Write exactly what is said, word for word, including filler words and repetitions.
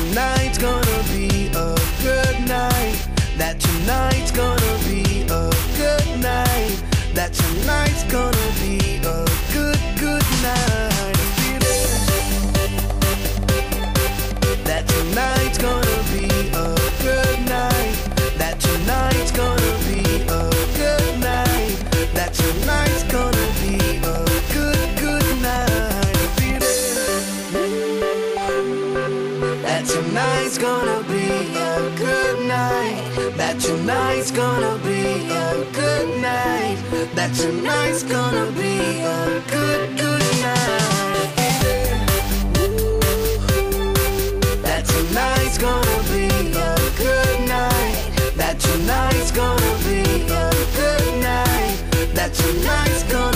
tonight's gonna be a good night. That tonight's gonna be a good night. That tonight's gonna be a good, good night. Feel it. That tonight's gonna be a good night. That tonight's gonna be a good night. That tonight's gonna be a good, good night. Feel it. That tonight's gonna be a good night. That tonight's gonna be a good night. That tonight's gonna be a good, good night. That tonight's gonna be a good night. That tonight's gonna be a good night. That tonight's gonna